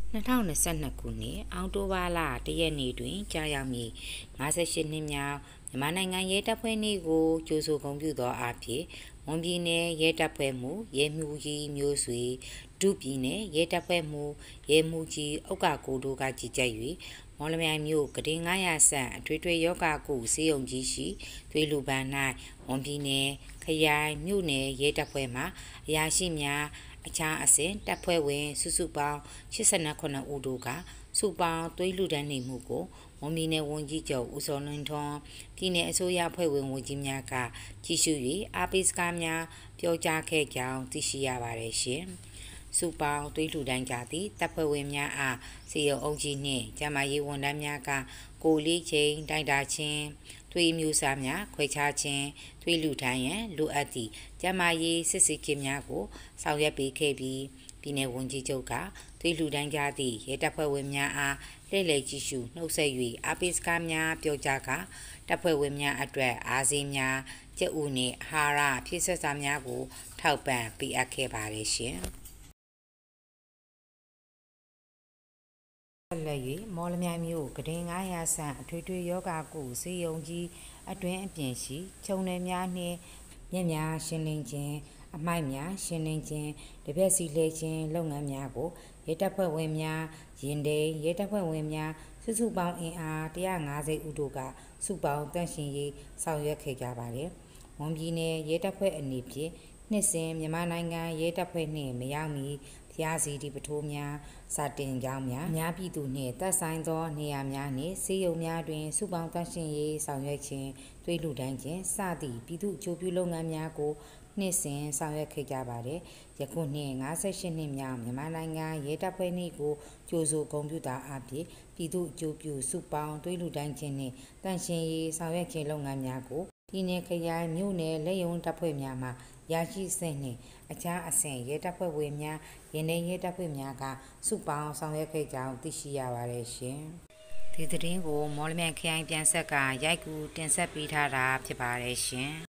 2022ခုနှစ်အောက်တိုဘာလ1ရက်နေ့တွင်ကြာရောက်မည့်58နှစ်မြောက်မြန်မာနိုင်ငံရဲတပ်ဖွဲ့နေ့ကိုကြိုဆိုဂုဏ်ပြုသောအားဖြင့်မွန်ပြည်နယ်ရဲတပ်ဖွဲ့မှရဲမှူးကြီးမျိုးဆွေဒုပြည်နယ်ရဲတပ်ဖွဲ့မှရဲမှူးကြီးဥက္ကကိုတို့ကကြီးကြပ်၍မော်လမြိုင်မြို့ကတင်900ဆန့်အထွေထွေယောဂကုစေယုံကြီးရှိသွေးလူပန်း၌မွန်ပြည်နယ်ခရိုင်မြို့နယ်ရဲတပ်ဖွဲ့မှအရာရှိများအခြားအစဉ်တပ်ဖွဲ့ဝင်စုပေါင်း89ဦးတို့ကစုပေါင်းသွေးလူဒန်းနေမှုကိုမွန်ပြည်နယ်ဝန်ကြီးချုပ်ဦးစောလွင်ထွန်းပြည်နယ်အစိုးရအဖွဲ့ဝင်ဝန်ကြီးများကကြီးစု၍အားပေးစကားများပြောကြားခဲ့ကြောင်းသိရှိရပါတယ်ရှင်။စုပေါင်းသွေးလူဒန်းကြသည့်တပ်ဖွဲ့ဝင်များအားစေယုံအုပ်ကြီးနှင့်ကျန်းမာရေးဝန်ထမ်းများကကိုလေးချိန်တိုင်တာချင်းသွေးမျိုးစားများခွဲခြားခြင်းသွေးလူဒန်းရန်လိုအပ်သည့်ကျန်းမာရေးစစ်ဆေးခြင်းများကိုဆောင်ရွက်ပေးခဲ့ပြီးပြည်내ဝန်ကြီးချုပ်ကသွေးလူဒန်းကြသည့်ရဲတပ်ဖွဲ့ဝင်များအားလှည့်လည်ကြည့်ရှုနှုတ်ဆက်၍အားပေးစကားများပြောကြားကတပ်ဖွဲ့ဝင်များအတွက်အားစေးများကြက်ဥနှင့်အာဟာရဖြည့်ဆွတ်စာများကိုထောက်ပံ့ပေးအပ်ခဲ့ပါတယ်ရှင်။ဆက်လက်၍မော်လမြိုင်မြို့ကတင်900ဆန့်အထွေထွေယောဂကုစေယုံကြီးအတွင်းအပြင်ရှိခြုံနယ်များနှင့်မြက်များရှင်းလင်းခြင်းအမိုက်များရှင်းလင်းခြင်းတပြက်စီလဲခြင်းလုပ်ငန်းများကိုရဲတပ်ဖွဲ့ဝင်များရင်တိန်ရဲတပ်ဖွဲ့ဝင်များစုပေါင်းအင်အား150ဦးတို့ကစုပေါင်းတန့်ရှင်ရေးဆောင်ရွက်ခဲ့ကြပါတယ်။မွန်ပြည်နယ်ရဲတပ်ဖွဲ့အနေဖြင့်နှစ်စဉ်မြန်မာနိုင်ငံရဲတပ်ဖွဲ့နှင့်မရောက်မီဖျားစီဒီပထိုးများစာတင်ကြောင်းများအများပြည်သူနှင့်သက်ဆိုင်သောနေရာများနှင့်စေယုံများတွင်စုပေါင်းတန့်ရှင်ရေးဆောင်ရွက်ခြင်းသွေးလူဒန်းခြင်းစသည့်ပြည်သူ့အကျိုးပြုလုပ်ငန်းများကိုနှစ်စဉ်ဆောင်ရွက်ခဲ့ကြပါတယ်။ယခုနှစ်58နှစ်မြောက်မြန်မာနိုင်ငံရဲတပ်ဖွဲ့နေ့ကိုကြိုဆိုဂုဏ်ပြုတာအပြင်ပြည်သူ့အကျိုးပြုစုပေါင်းသွေးလူဒန်းခြင်းနှင့်တန့်ရှင်ရေးဆောင်ရွက်ခြင်းလုပ်ငန်းများကိုပြည်내ခရိုင်မြို့နယ်လက်ယုံတပ်ဖွဲ့များမှရရှိစဉ်နှင့်အခြားအဆင့်ရဲတပ်ဖွဲ့ဝင်များရင်းနှီးရဲတပ်ဖွဲ့များကစုပေါင်းဆောင်ရွက်ခဲ့ကြောင်းသိရှိရပါတယ်ရှင်။ဒီသတင်းကိုမော်လမြိုင်ခရိုင်ပြန်ဆက်ကရိုက်ကူးတင်ဆက်ပေးထားတာဖြစ်ပါတယ်ရှင်။